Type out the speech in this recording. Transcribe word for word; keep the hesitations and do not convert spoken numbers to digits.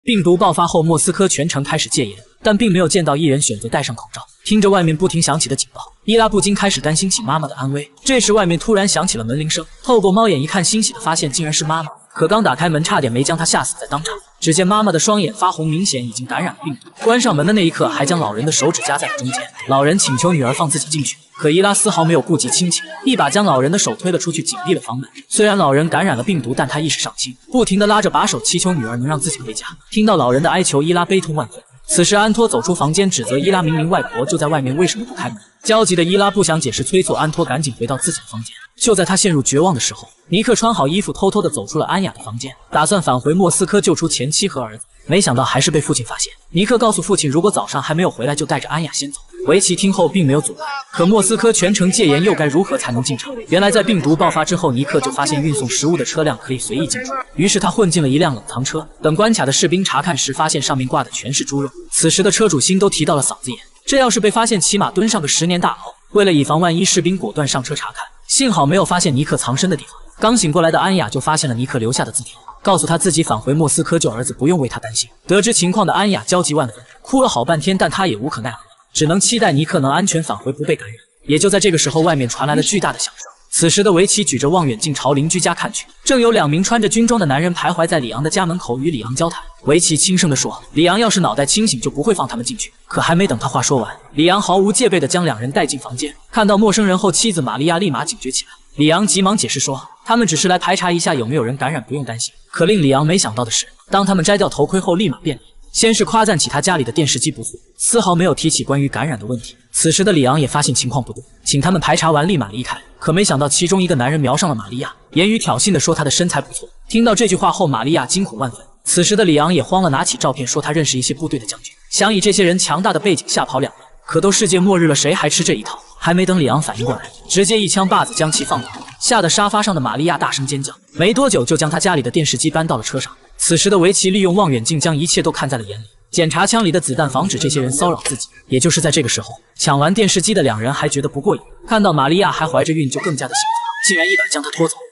病毒爆发后，莫斯科全城开始戒严，但并没有见到一人选择戴上口罩。听着外面不停响起的警报，伊拉不禁开始担心起妈妈的安危。这时，外面突然响起了门铃声，透过猫眼一看，欣喜的发现竟然是妈妈。可刚打开门，差点没将她吓死在当场。只见妈妈的双眼发红，明显已经感染了病毒。关上门的那一刻，还将老人的手指夹在了中间。老人请求女儿放自己进去，可伊拉丝毫没有顾及亲情，一把将老人的手推了出去，紧闭了房门。虽然老人感染了病毒，但他意识尚清，不停地拉着把手，祈求女儿能让自己回家。听到老人的哀求，伊拉悲痛万分。此时，安托走出房间，指责伊拉明明外婆就在外面，为什么不开门？焦急的伊拉不想解释，催促安托赶紧回到自己的房间。就在他陷入绝望的时候，尼克穿好衣服，偷偷地走出了安雅的房间，打算返回莫斯科救出前妻和儿子。没想到还是被父亲发现。尼克告诉父亲，如果早上还没有回来，就带着安雅先走。维奇听后并没有阻拦，可莫斯科全城戒严，又该如何才能进城？原来在病毒爆发之后，尼克就发现运送食物的车辆可以随意进出，于是他混进了一辆冷藏车。等关卡的士兵查看时，发现上面挂的全是猪肉。此时的车主心都提到了嗓子眼，这要是被发现，起码蹲上个十年大牢。为了以防万一，士兵果断上车查看，幸好没有发现尼克藏身的地方。刚醒过来的安雅就发现了尼克留下的字条，告诉他自己返回莫斯科救儿子，不用为他担心。得知情况的安雅焦急万分，哭了好半天，但她也无可奈何，只能期待尼克能安全返回，不被感染。也就在这个时候，外面传来了巨大的响声。此时的维奇举着望远镜朝邻居家看去，正有两名穿着军装的男人徘徊在里昂的家门口，与里昂交谈。维奇轻声地说：“里昂要是脑袋清醒，就不会放他们进去。”可还没等他话说完，里昂毫无戒备地将两人带进房间。看到陌生人后，妻子玛利亚立马警觉起来。里昂急忙解释说，他们只是来排查一下有没有人感染，不用担心。可令里昂没想到的是，当他们摘掉头盔后，立马变脸。先是夸赞起他家里的电视机不错，丝毫没有提起关于感染的问题。此时的里昂也发现情况不对，请他们排查完立马离开。可没想到其中一个男人瞄上了玛利亚，言语挑衅地说她的身材不错。听到这句话后，玛利亚惊恐万分。此时的里昂也慌了，拿起照片说他认识一些部队的将军，想以这些人强大的背景吓跑两人。可都世界末日了，谁还吃这一套？还没等里昂反应过来，直接一枪把子将其放倒，吓得沙发上的玛利亚大声尖叫。没多久就将他家里的电视机搬到了车上。此时的维奇利用望远镜将一切都看在了眼里，检查枪里的子弹，防止这些人骚扰自己。也就是在这个时候，抢完电视机的两人还觉得不过瘾，看到玛利亚还怀着孕，就更加的兴奋，竟然一把将她拖走。